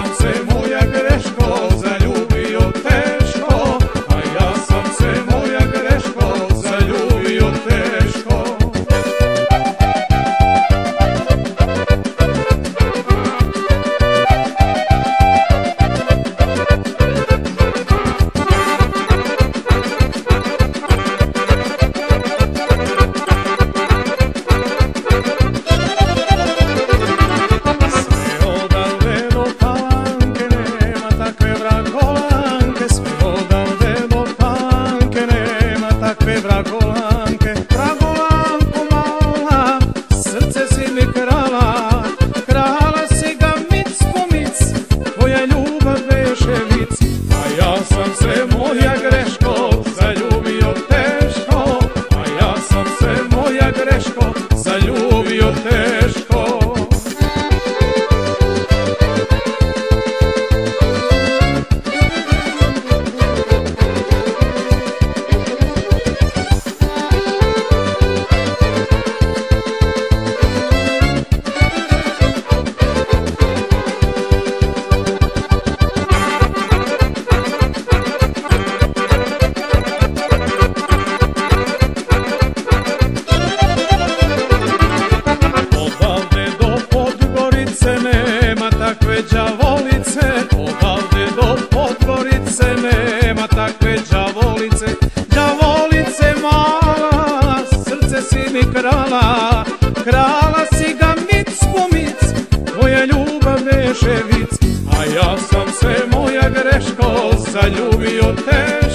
se moja greško zaljubio teško, a ja sam se moja greško zaljubio teško. Vragolanke, Vragolanko mala, srce si mi krala, krala si ga mic po mic, tvoja ljubav beše vic. A ja sam se moja greško zaljubio teško, a ja sam se moja greško zaljubio teško. Nema takve đavolice, odavde do Podgorice nema takve đavolice. Đavolice mala, srce si mi krala, krala si ga mic po mic, tvoja ljubav beše vic. A ja sam se moja greško zaljubio te.